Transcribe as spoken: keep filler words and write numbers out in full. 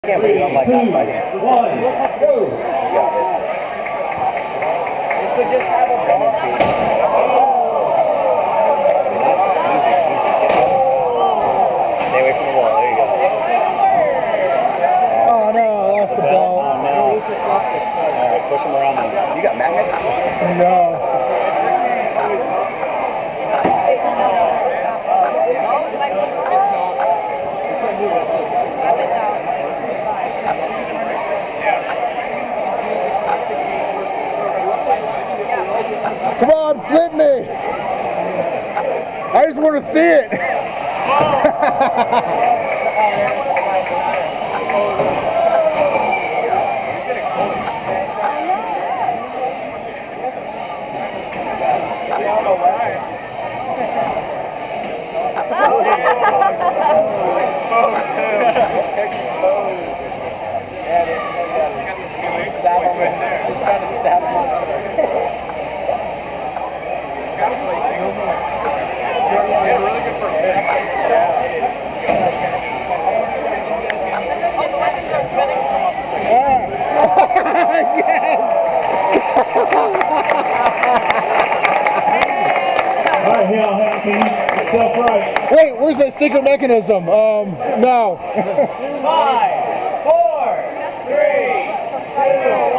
I can't believe I'm like not fighting. One, go! Got this. You could just have a ball. Easy, easy. Stay away from the wall. There you go. Oh no, I lost the ball. Oh no. Alright, push him around then. You got magnets? No. Come on, flip me! I just want to see it! Expose him! Expose! Stab him right there. He's trying to stab him. He had a really good first hit. Yeah, it is. All right, Hel Hound, can you get yourself right? Wait, where's my sticker mechanism? Um, no. Five, four, three, two,